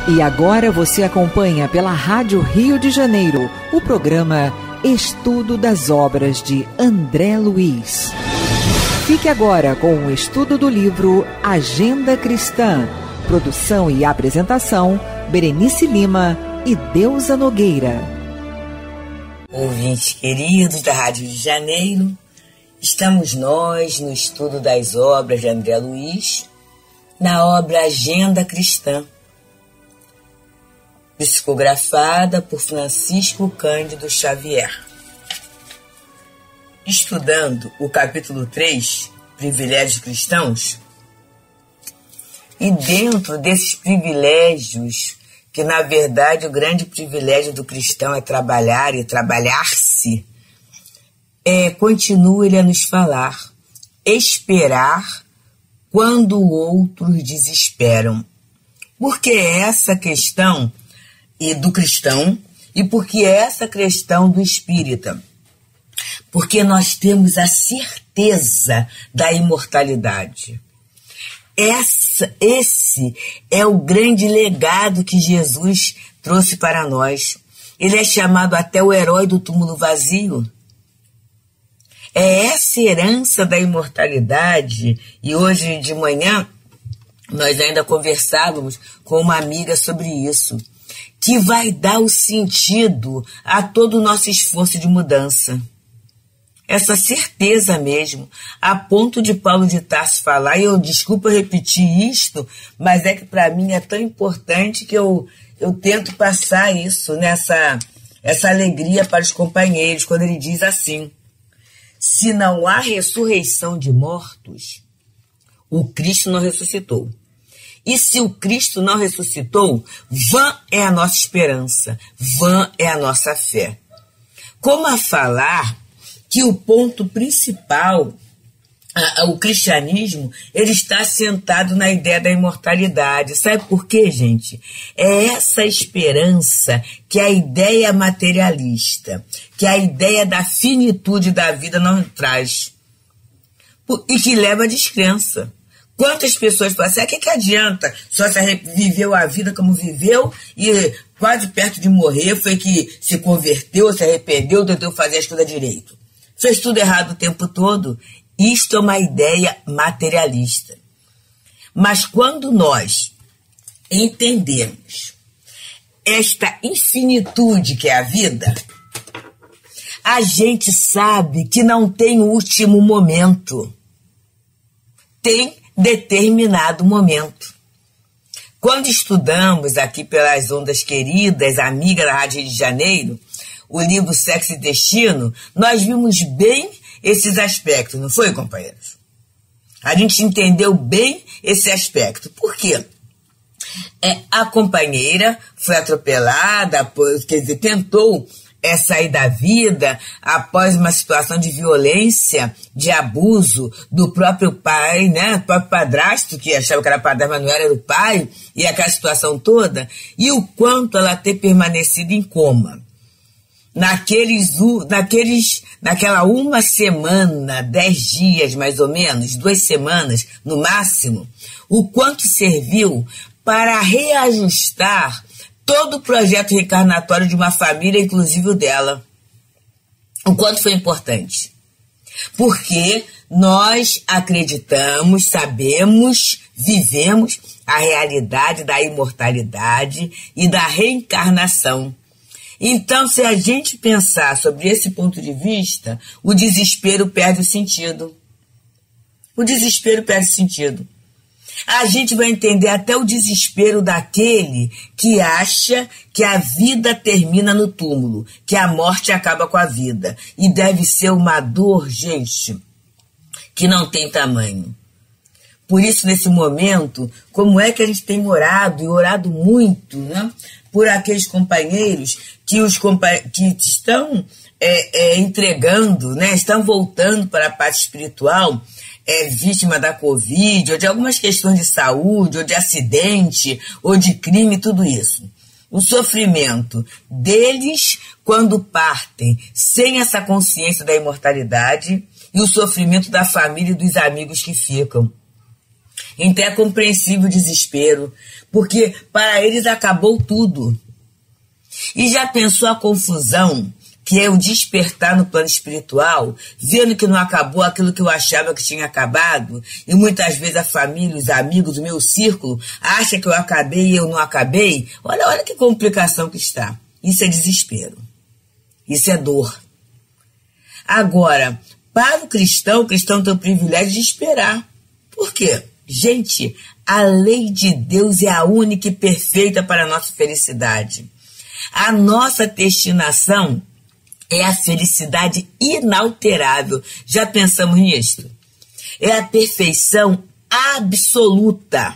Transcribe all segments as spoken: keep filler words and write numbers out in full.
E agora você acompanha pela Rádio Rio de Janeiro o programa Estudo das Obras de André Luiz. Fique agora com o estudo do livro Agenda Cristã. Produção e apresentação, Berenice Lima e Deusa Nogueira. Ouvintes queridos da Rádio de Janeiro, estamos nós no estudo das obras de André Luiz, na obra Agenda Cristã, psicografada por Francisco Cândido Xavier. Estudando o capítulo três, Privilégios Cristãos, e dentro desses privilégios, que na verdade o grande privilégio do cristão é trabalhar e trabalhar-se, é, continua ele a nos falar, esperar quando outros desesperam. Porque é essa questão e do cristão, e porque é essa questão do espírita. Porque nós temos a certeza da imortalidade. Essa, esse é o grande legado que Jesus trouxe para nós. Ele é chamado até o herói do túmulo vazio. É essa herança da imortalidade, e hoje de manhã nós ainda conversávamos com uma amiga sobre isso, que vai dar o sentido a todo o nosso esforço de mudança. Essa certeza mesmo, a ponto de Paulo de Tarso falar, e eu desculpa repetir isto, mas é que para mim é tão importante que eu, eu tento passar isso, nessa, essa alegria para os companheiros, quando ele diz assim: se não há ressurreição de mortos, o Cristo não ressuscitou. E se o Cristo não ressuscitou, vã é a nossa esperança, vã é a nossa fé. Como a falar que o ponto principal, a, a, o cristianismo, ele está assentado na ideia da imortalidade. Sabe por quê, gente? É essa esperança que a ideia materialista, que a ideia da finitude da vida não traz, e que leva à descrença. Quantas pessoas falam assim, ah, que, que adianta? Só se viveu a vida como viveu e quase perto de morrer foi que se converteu, se arrependeu, tentou fazer as coisas direito. Fez tudo errado o tempo todo. Isto é uma ideia materialista. Mas quando nós entendemos esta infinitude que é a vida, a gente sabe que não tem último momento. Tem determinado momento. Quando estudamos aqui pelas ondas queridas, amiga da Rádio Rio de Janeiro, o livro Sexo e Destino, nós vimos bem esses aspectos, não foi, companheiros? A gente entendeu bem esse aspecto. Por quê? É, a companheira foi atropelada, quer dizer, tentou é sair da vida após uma situação de violência, de abuso do próprio pai, né? Do próprio padrasto, que achava que era padrasto, mas não era, era o pai, e aquela situação toda, e o quanto ela ter permanecido em coma. Naqueles, naqueles, naquela uma semana, dez dias mais ou menos, duas semanas no máximo, o quanto serviu para reajustar todo o projeto reencarnatório de uma família, inclusive o dela. O quanto foi importante. Porque nós acreditamos, sabemos, vivemos a realidade da imortalidade e da reencarnação. Então, se a gente pensar sobre esse ponto de vista, o desespero perde o sentido. O desespero perde o sentido. A gente vai entender até o desespero daquele que acha que a vida termina no túmulo, que a morte acaba com a vida. E deve ser uma dor, gente, que não tem tamanho. Por isso, nesse momento, como é que a gente tem orado, e orado muito, né, por aqueles companheiros que, os compa- que estão é, é, entregando, né, estão voltando para a parte espiritual, é vítima da Covid, ou de algumas questões de saúde, ou de acidente, ou de crime, tudo isso. O sofrimento deles quando partem sem essa consciência da imortalidade e o sofrimento da família e dos amigos que ficam. Então é compreensível o desespero, porque para eles acabou tudo. E já pensou a confusão que é o despertar no plano espiritual, vendo que não acabou aquilo que eu achava que tinha acabado, e muitas vezes a família, os amigos, o meu círculo, acha que eu acabei e eu não acabei? Olha, olha que complicação que está. Isso é desespero. Isso é dor. Agora, para o cristão, o cristão tem o privilégio de esperar. Por quê? Gente, a lei de Deus é a única e perfeita para a nossa felicidade. A nossa destinação é a felicidade inalterável. Já pensamos nisso? É a perfeição absoluta.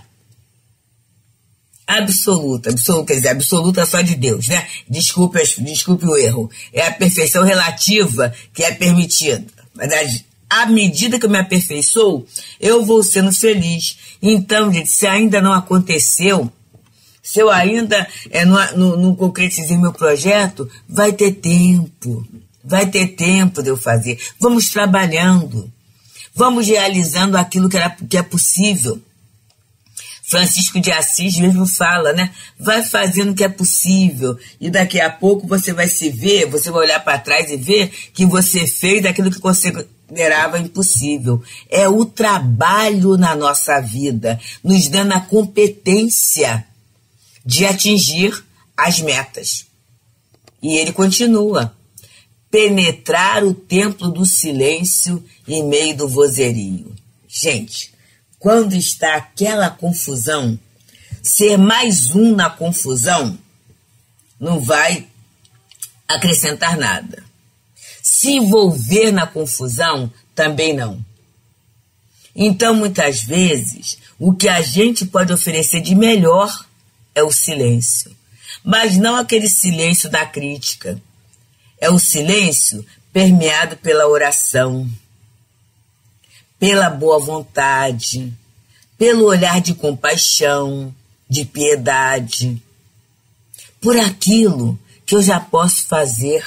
Absoluta. Absoluta, quer dizer, absoluta só de Deus, né? Desculpe, desculpe o erro. É a perfeição relativa que é permitida. Mas à medida que eu me aperfeiçoo, eu vou sendo feliz. Então, gente, se ainda não aconteceu, se eu ainda é, não, não, não concretizei meu projeto, vai ter tempo. Vai ter tempo de eu fazer. Vamos trabalhando. Vamos realizando aquilo que, era, que é possível. Francisco de Assis mesmo fala, né? Vai fazendo o que é possível. E daqui a pouco você vai se ver, você vai olhar para trás e ver que você fez aquilo que considerava impossível. É o trabalho na nossa vida, nos dando a competência de atingir as metas. E ele continua. Penetrar o templo do silêncio em meio do vozerio. Gente, quando está aquela confusão, ser mais um na confusão não vai acrescentar nada. Se envolver na confusão também não. Então, muitas vezes, o que a gente pode oferecer de melhor é o silêncio. Mas não aquele silêncio da crítica. É o silêncio permeado pela oração, pela boa vontade, pelo olhar de compaixão, de piedade, por aquilo que eu já posso fazer.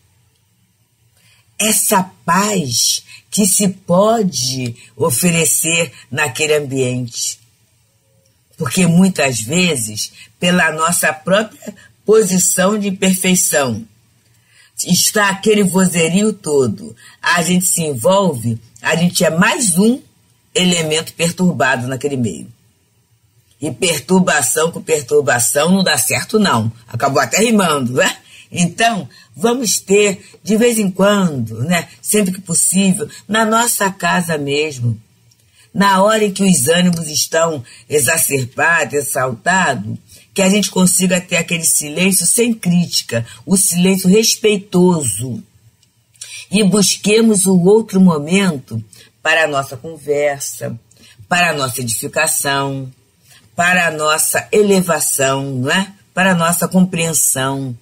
Essa paz que se pode oferecer naquele ambiente. Porque muitas vezes, pela nossa própria posição de imperfeição, está aquele vozerio todo. A gente se envolve, a gente é mais um elemento perturbado naquele meio. E perturbação com perturbação não dá certo, não. Acabou até rimando, né? Então, vamos ter, de vez em quando, né, sempre que possível, na nossa casa mesmo, na hora em que os ânimos estão exacerbados, exaltados, que a gente consiga ter aquele silêncio sem crítica, o silêncio respeitoso. E busquemos um outro momento para a nossa conversa, para a nossa edificação, para a nossa elevação, não é? Para a nossa compreensão.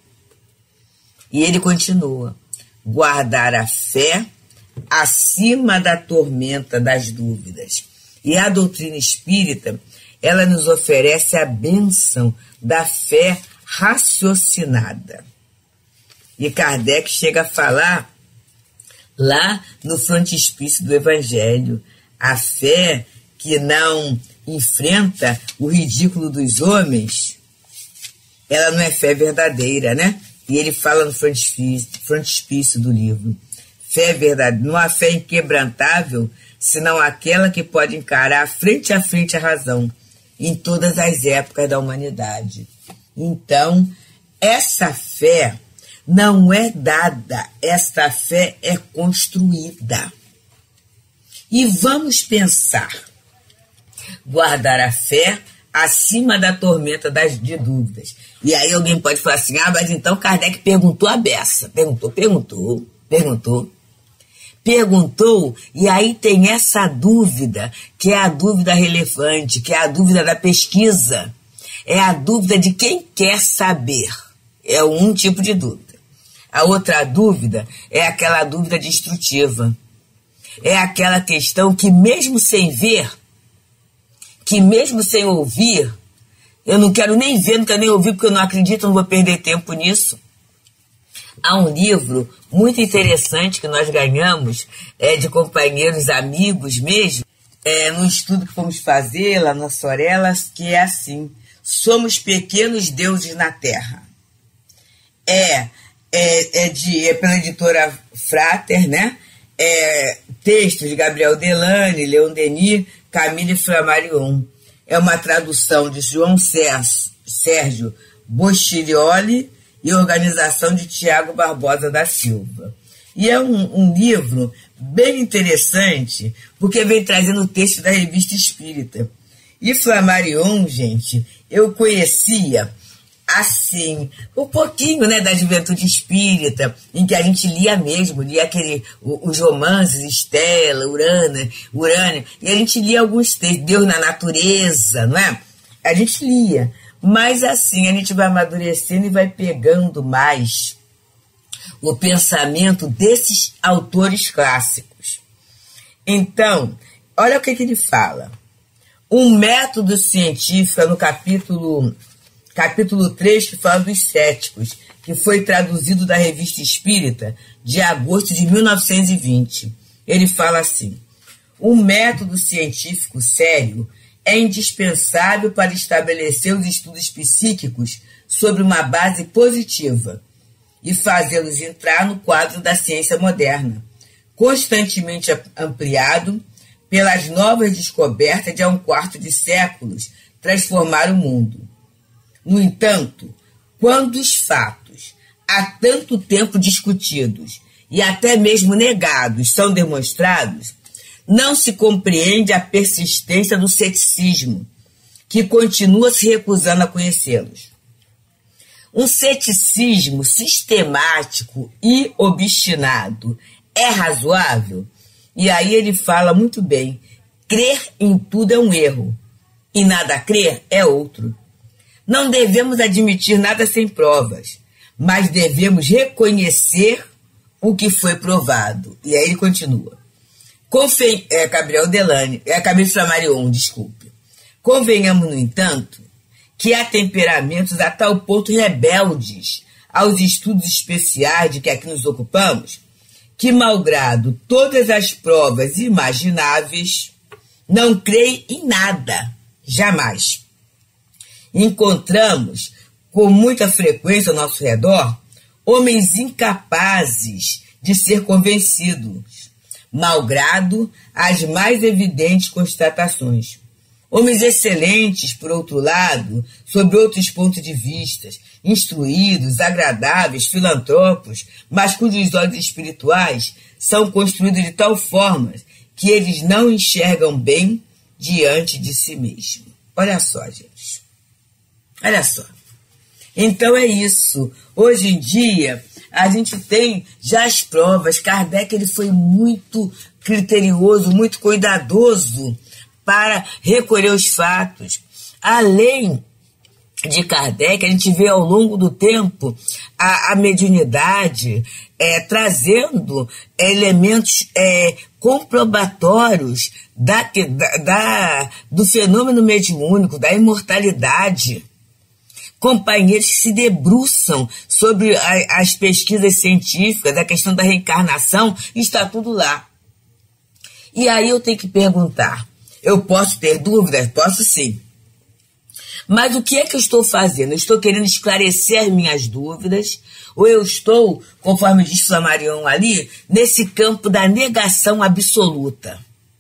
E ele continua, guardar a fé acima da tormenta das dúvidas. E a doutrina espírita, ela nos oferece a bênção da fé raciocinada. E Kardec chega a falar, lá no frontispício do Evangelho, a fé que não enfrenta o ridículo dos homens, ela não é fé verdadeira, né? E ele fala no frontispício, frontispício do livro. Fé verdadeira, não há fé inquebrantável, senão aquela que pode encarar frente a frente a razão, em todas as épocas da humanidade. Então, essa fé não é dada, esta fé é construída. E vamos pensar, guardar a fé acima da tormenta das, de dúvidas. E aí alguém pode falar assim, ah, mas então Kardec perguntou a beça. Perguntou, perguntou, perguntou. Perguntou, e aí tem essa dúvida, que é a dúvida relevante, que é a dúvida da pesquisa. É a dúvida de quem quer saber. É um tipo de dúvida. A outra dúvida é aquela dúvida destrutiva. É aquela questão que mesmo sem ver, que mesmo sem ouvir, eu não quero nem ver, não quero nem ouvir, porque eu não acredito, eu não vou perder tempo nisso. Há um livro muito interessante que nós ganhamos, é, de companheiros, amigos mesmo, é, no estudo que fomos fazer lá na Sorelas, que é assim: somos pequenos deuses na Terra. É, é, é, de, é pela editora Frater, né? É, texto de Gabriel Delane, Leon Denis, Camille Flammarion. É uma tradução de João Sérgio Boscirioli e organização de Tiago Barbosa da Silva. E é um, um livro bem interessante, porque vem trazendo o texto da Revista Espírita. E Flammarion, gente, eu conhecia assim, um pouquinho, né, da juventude espírita, em que a gente lia mesmo, lia aquele, os romances, Estela, Urana, Urânia, e a gente lia alguns textos, Deus na Natureza, não é? A gente lia, mas assim, a gente vai amadurecendo e vai pegando mais o pensamento desses autores clássicos. Então, olha o que, que ele fala. Um método científico, no capítulo... Capítulo três, que fala dos céticos, que foi traduzido da Revista Espírita de agosto de mil novecentos e vinte. Ele fala assim: um método científico sério é indispensável para estabelecer os estudos psíquicos sobre uma base positiva e fazê-los entrar no quadro da ciência moderna, constantemente ampliado pelas novas descobertas de há um quarto de séculos transformaram o mundo. No entanto, quando os fatos, há tanto tempo discutidos e até mesmo negados, são demonstrados, não se compreende a persistência do ceticismo, que continua se recusando a conhecê-los. Um ceticismo sistemático e obstinado é razoável? E aí ele fala muito bem: crer em tudo é um erro, e nada crer é outro. Não devemos admitir nada sem provas, mas devemos reconhecer o que foi provado. E aí ele continua. Conven... É, Gabriel Delane, é Camille Flammarion, desculpe. Convenhamos, no entanto, que há temperamentos a tal ponto rebeldes aos estudos especiais de que aqui nos ocupamos, que, malgrado todas as provas imagináveis, não creem em nada, jamais. Encontramos, com muita frequência ao nosso redor, homens incapazes de ser convencidos, malgrado as mais evidentes constatações. Homens excelentes, por outro lado, sob outros pontos de vista, instruídos, agradáveis, filantropos, mas cujos olhos espirituais são construídos de tal forma que eles não enxergam bem diante de si mesmos. Olha só, gente. Olha só. Então é isso. Hoje em dia, a gente tem já as provas. Kardec ele foi muito criterioso, muito cuidadoso para recolher os fatos. Além de Kardec, a gente vê ao longo do tempo a, a mediunidade é, trazendo elementos é, comprobatórios da, da, da, do fenômeno mediúnico, da imortalidade. Companheiros que se debruçam sobre a, as pesquisas científicas, a questão da reencarnação, está tudo lá. E aí eu tenho que perguntar, eu posso ter dúvidas? Posso sim. Mas o que é que eu estou fazendo? Eu estou querendo esclarecer minhas dúvidas, ou eu estou, conforme diz Flammarion ali, nesse campo da negação absoluta?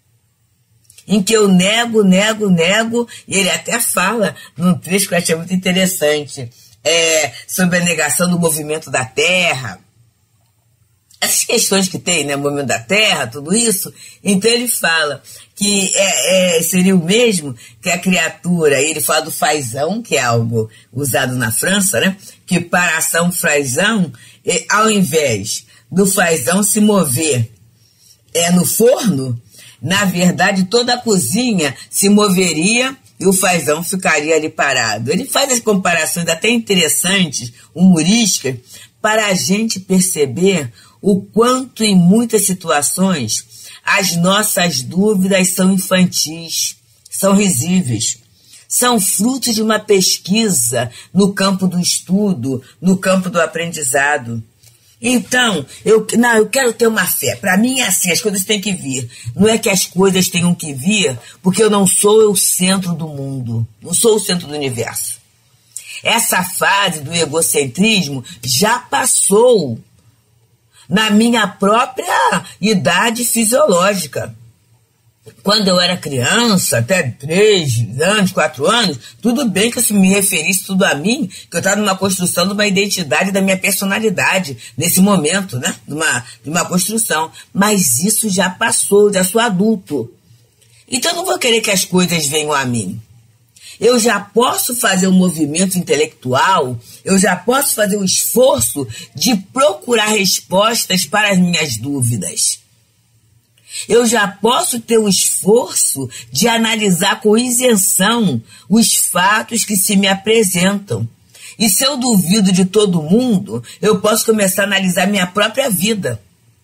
Em que eu nego, nego, nego, e ele até fala num trecho que eu achei muito interessante, é, sobre a negação do movimento da Terra, essas questões que tem, né, movimento da Terra, tudo isso. Então ele fala que é, é, seria o mesmo que a criatura, ele fala do fazão, que é algo usado na França, né, que para a ação fazão, é, ao invés do fazão se mover é, no forno, na verdade, toda a cozinha se moveria e o fazão ficaria ali parado. Ele faz as comparações até interessantes, humorísticas, para a gente perceber o quanto, em muitas situações, as nossas dúvidas são infantis, são risíveis, são frutos de uma pesquisa no campo do estudo, no campo do aprendizado. Então, eu, não, eu quero ter uma fé. Para mim é assim, as coisas têm que vir. Não é que as coisas tenham que vir, porque eu não sou o centro do mundo. Não sou o centro do universo. Essa fase do egocentrismo já passou na minha própria idade fisiológica. Quando eu era criança, até três anos, quatro anos, tudo bem que eu me referisse tudo a mim, que eu estava numa construção de uma identidade da minha personalidade, nesse momento, né? De uma, de uma construção. Mas isso já passou, já sou adulto. Então eu não vou querer que as coisas venham a mim. Eu já posso fazer um movimento intelectual, eu já posso fazer o esforço de procurar respostas para as minhas dúvidas. Eu já posso ter o esforço de analisar com isenção os fatos que se me apresentam. E se eu duvido de todo mundo, eu posso começar a analisar minha própria vida.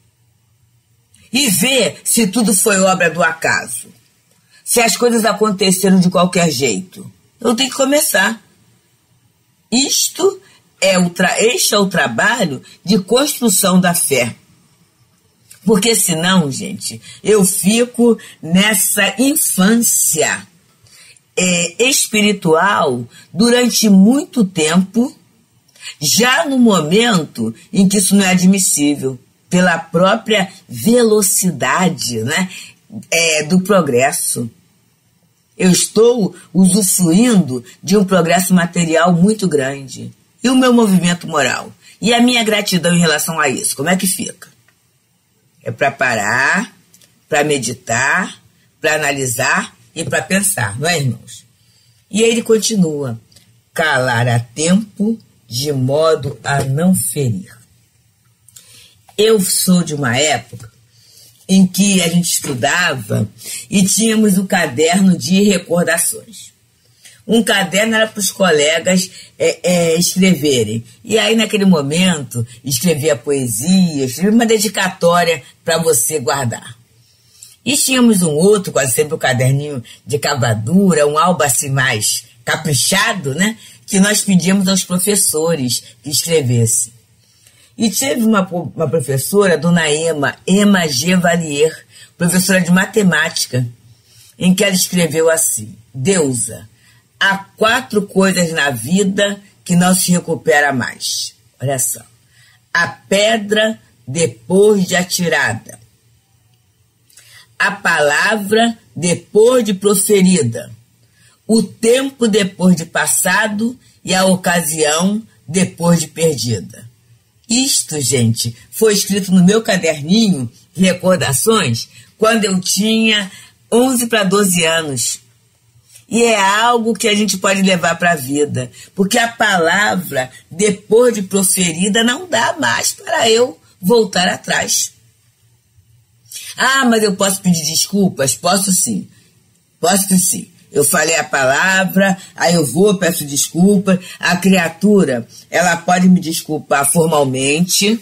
E ver se tudo foi obra do acaso. Se as coisas aconteceram de qualquer jeito. Eu tenho que começar. Isto é o tra- este é o trabalho de construção da fé. Porque senão, gente, eu fico nessa infância é, espiritual durante muito tempo, já no momento em que isso não é admissível, pela própria velocidade, né, é, do progresso. Eu estou usufruindo de um progresso material muito grande. E o meu movimento moral? E a minha gratidão em relação a isso? Como é que fica? É para parar, para meditar, para analisar e para pensar, não é, irmãos? E ele continua: calar a tempo de modo a não ferir. Eu sou de uma época em que a gente estudava e tínhamos o caderno de recordações. Um caderno era para os colegas é, é, escreverem. E aí, naquele momento, escrevia poesia, escrevia uma dedicatória para você guardar. E tínhamos um outro, quase sempre um caderninho de cavadura, um algo assim mais caprichado, né? Que nós pedíamos aos professores que escrevessem. E teve uma, uma professora, dona Ema, Ema G. Valier, professora de matemática, em que ela escreveu assim: Deusa, há quatro coisas na vida que não se recupera mais. Olha só. A pedra depois de atirada. A palavra depois de proferida. O tempo depois de passado e a ocasião depois de perdida. Isto, gente, foi escrito no meu caderninho de recordações quando eu tinha onze para doze anos. E é algo que a gente pode levar para a vida, porque a palavra, depois de proferida, não dá mais para eu voltar atrás. Ah, mas eu posso pedir desculpas? Posso sim, posso sim. Eu falei a palavra, aí eu vou, peço desculpa. A criatura, ela pode me desculpar formalmente,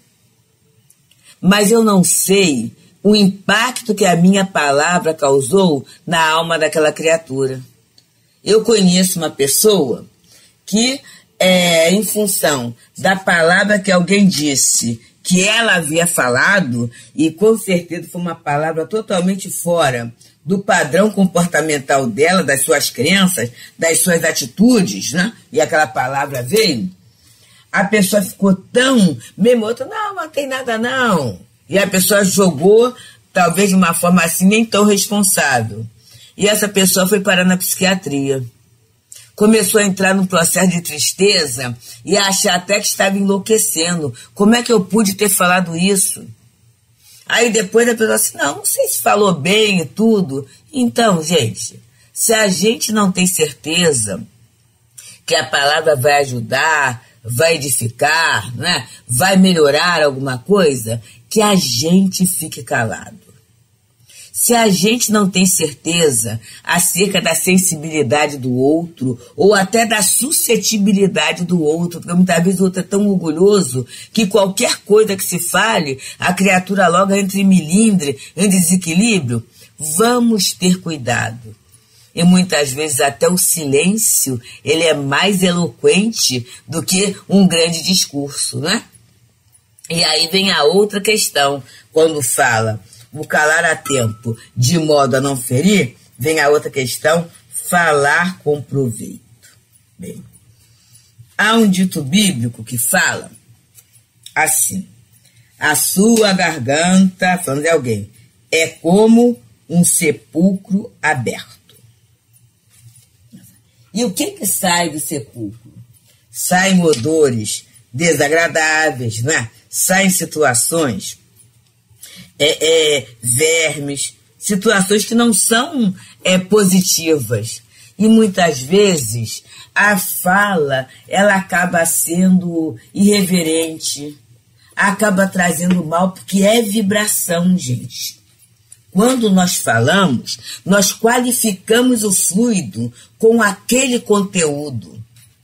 mas eu não sei o impacto que a minha palavra causou na alma daquela criatura. Eu conheço uma pessoa que, é, em função da palavra que alguém disse, que ela havia falado, e com certeza foi uma palavra totalmente fora do padrão comportamental dela, das suas crenças, das suas atitudes, né? E aquela palavra veio, a pessoa ficou tão mesmo, outra, não, não tem nada não. E a pessoa jogou, talvez de uma forma assim, nem tão responsável. E essa pessoa foi parar na psiquiatria. Começou a entrar num processo de tristeza e a achar até que estava enlouquecendo. Como é que eu pude ter falado isso? Aí depois a pessoa assim, não, não sei se falou bem e tudo. Então, gente, se a gente não tem certeza que a palavra vai ajudar, vai edificar, né, vai melhorar alguma coisa, que a gente fique calado. Se a gente não tem certeza acerca da sensibilidade do outro ou até da suscetibilidade do outro, porque muitas vezes o outro é tão orgulhoso que qualquer coisa que se fale, a criatura logo entra em melindre, em desequilíbrio, vamos ter cuidado. E muitas vezes até o silêncio, ele é mais eloquente do que um grande discurso, né? E aí vem a outra questão, quando fala o calar a tempo de modo a não ferir, vem a outra questão, falar com proveito. Bem, há um dito bíblico que fala assim: a sua garganta, falando de alguém, é como um sepulcro aberto. E o que que sai do sepulcro? Saem odores desagradáveis, né? Saem situações, é, é, vermes, situações que não são é, positivas. E muitas vezes a fala, ela acaba sendo irreverente, acaba trazendo mal, porque é vibração, gente. Quando nós falamos, nós qualificamos o fluido com aquele conteúdo.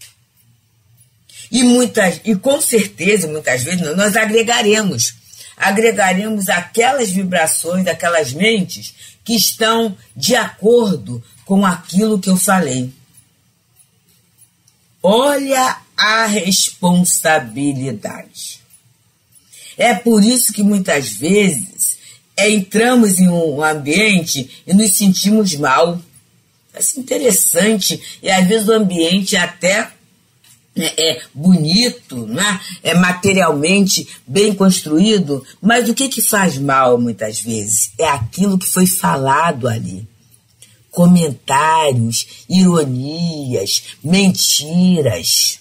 E, muitas, e com certeza, muitas vezes, nós agregaremos. Agregaremos aquelas vibrações, aquelas mentes que estão de acordo com aquilo que eu falei. Olha a responsabilidade. É por isso que muitas vezes é, entramos em um ambiente e nos sentimos mal. É interessante. E às vezes o ambiente até é, é bonito, né? É materialmente bem construído, mas o que, que faz mal muitas vezes? É aquilo que foi falado ali. Comentários, ironias, mentiras,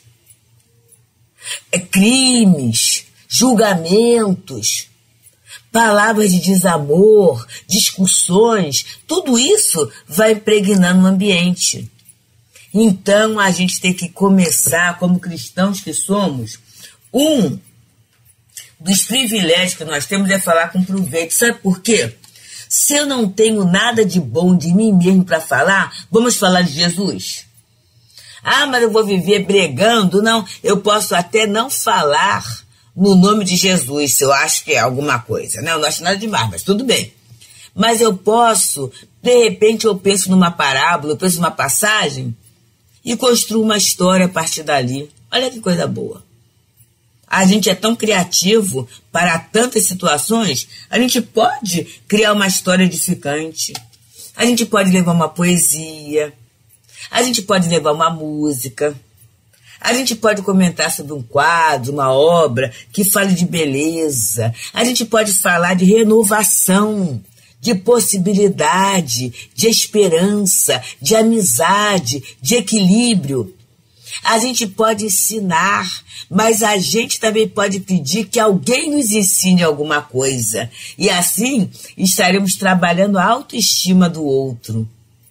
é, crimes, julgamentos, palavras de desamor, discussões, tudo isso vai impregnando o ambiente. Então a gente tem que começar, como cristãos que somos, um dos privilégios que nós temos é falar com proveito. Sabe por quê? Se eu não tenho nada de bom de mim mesmo para falar, vamos falar de Jesus? Ah, mas eu vou viver bregando? Não, eu posso até não falar no nome de Jesus, se eu acho que é alguma coisa. Não, não acho nada demais, mas tudo bem. Mas eu posso, de repente eu penso numa parábola, eu penso numa passagem e construo uma história a partir dali. Olha que coisa boa. A gente é tão criativo para tantas situações, a gente pode criar uma história edificante, a gente pode levar uma poesia, a gente pode levar uma música, a gente pode comentar sobre um quadro, uma obra que fale de beleza, a gente pode falar de renovação, de possibilidade, de esperança, de amizade, de equilíbrio. A gente pode ensinar, mas a gente também pode pedir que alguém nos ensine alguma coisa. E assim estaremos trabalhando a autoestima do outro.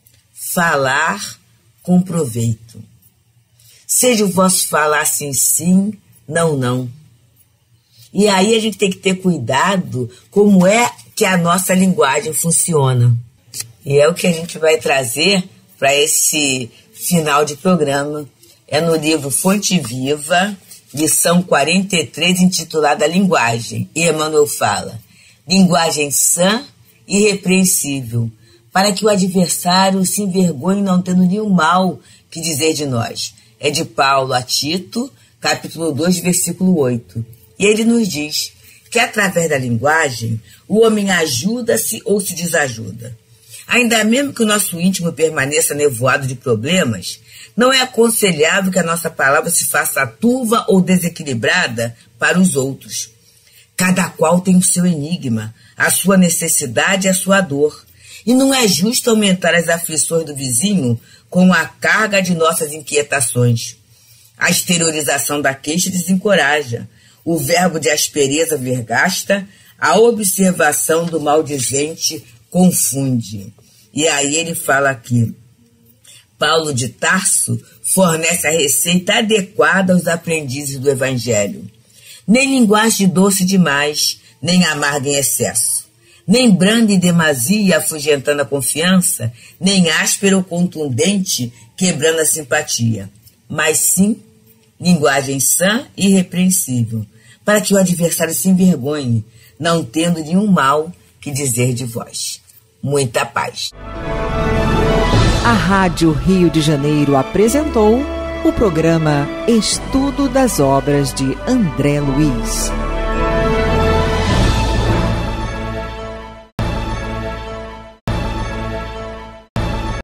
Falar com proveito. Seja o vosso falar sim, sim, não, não. E aí a gente tem que ter cuidado como é que a nossa linguagem funciona. E é o que a gente vai trazer para esse final de programa. É no livro Fonte Viva, lição quarenta e três, intitulada Linguagem. E Emmanuel fala: linguagem sã e irrepreensível, para que o adversário se envergonhe não tendo nenhum mal que dizer de nós. É de Paulo a Tito, capítulo dois, versículo oito. E ele nos diz que através da linguagem o homem ajuda-se ou se desajuda. Ainda mesmo que o nosso íntimo permaneça nevoado de problemas, não é aconselhável que a nossa palavra se faça turva ou desequilibrada para os outros. Cada qual tem o seu enigma, a sua necessidade e a sua dor. E não é justo aumentar as aflições do vizinho com a carga de nossas inquietações. A exteriorização da queixa desencoraja, o verbo de aspereza vergasta, a observação do maldizente confunde. E aí ele fala aqui: Paulo de Tarso fornece a receita adequada aos aprendizes do Evangelho. Nem linguagem doce demais, nem amarga em excesso, nem branda em demasia, afugentando a confiança, nem áspera ou contundente, quebrando a simpatia, mas sim linguagem sã e irrepreensível, para que o adversário se envergonhe, não tendo nenhum mal que dizer de vós. Muita paz. A Rádio Rio de Janeiro apresentou o programa Estudo das Obras de André Luiz.